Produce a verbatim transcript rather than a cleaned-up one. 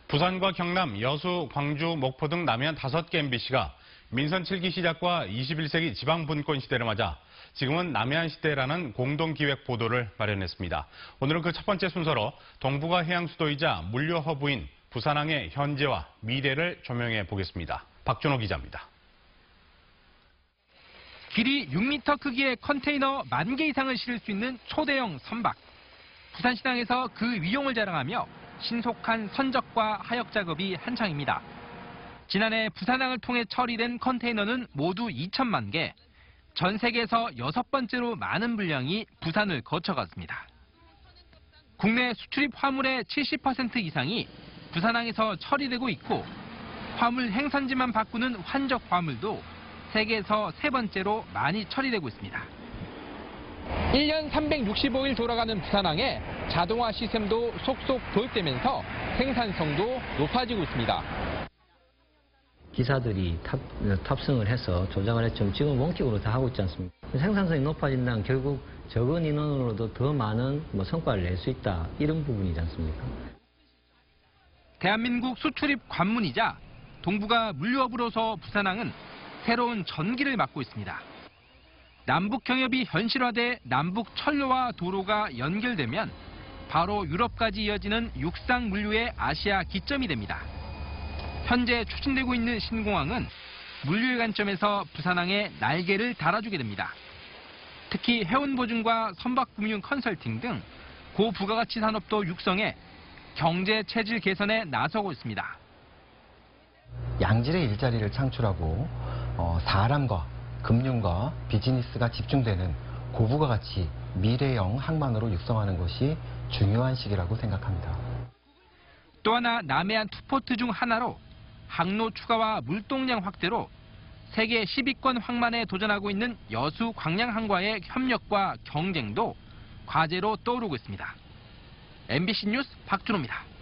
부산과 경남, 여수, 광주, 목포 등 남해안 다섯 개 엠비씨가 민선 칠 기 시작과 이십일 세기 지방분권 시대를 맞아 지금은 남해안 시대라는 공동기획 보도를 마련했습니다. 오늘은 그 첫 번째 순서로 동북아 해양 수도이자 물류 허브인 부산항의 현재와 미래를 조명해 보겠습니다. 박준호 기자입니다. 길이 육 미터 크기의 컨테이너 만 개 이상을 실을 수 있는 초대형 선박. 부산시장에서 그 위용을 자랑하며 신속한 선적과 하역 작업이 한창입니다. 지난해 부산항을 통해 처리된 컨테이너는 모두 이천만 개. 전 세계에서 여섯 번째로 많은 분량이 부산을 거쳐갔습니다. 국내 수출입 화물의 칠십 퍼센트 이상이 부산항에서 처리되고 있고 화물 행선지만 바꾸는 환적 화물도 세계에서 세 번째로 많이 처리되고 있습니다. 일 년 삼백육십오 일 돌아가는 부산항에 자동화 시스템도 속속 도입되면서 생산성도 높아지고 있습니다. 기사들이 탑, 탑승을 해서 조작을 했지만 지금 원격으로 다 하고 있지 않습니까? 생산성이 높아진다면 결국 적은 인원으로도 더 많은 뭐 성과를 낼 수 있다, 이런 부분이지 않습니까? 대한민국 수출입 관문이자 동북아 물류허브로서 부산항은 새로운 전기를 맞고 있습니다. 남북 경협이 현실화돼 남북 철로와 도로가 연결되면 바로 유럽까지 이어지는 육상 물류의 아시아 기점이 됩니다. 현재 추진되고 있는 신공항은 물류의 관점에서 부산항에 날개를 달아주게 됩니다. 특히 해운보증과 선박금융 컨설팅 등 고부가가치 산업도 육성해 경제 체질 개선에 나서고 있습니다. 양질의 일자리를 창출하고 어, 사람과 금융과 비즈니스가 집중되는 고부가가치 미래형 항만으로 육성하는 것이 중요한 시기라고 생각합니다. 또 하나 남해안 투포트 중 하나로 항로 추가와 물동량 확대로 세계 십 위권 항만에 도전하고 있는 여수 광양항과의 협력과 경쟁도 과제로 떠오르고 있습니다. 엠비씨 뉴스 박준호입니다.